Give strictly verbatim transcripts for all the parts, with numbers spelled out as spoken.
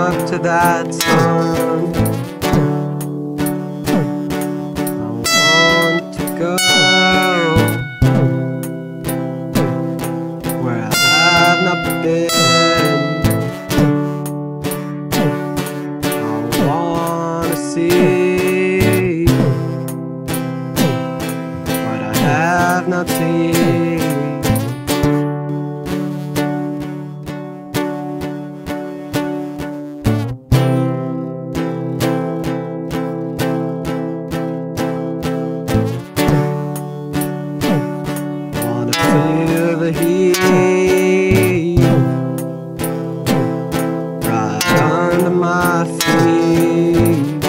up to that sun. I want to go where I have not been. I want to see what I have not seen. Feel the heat right under my feet.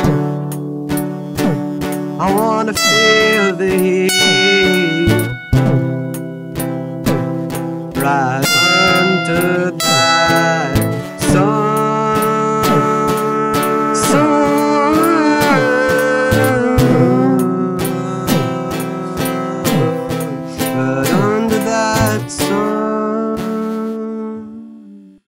I wanna feel the heat right under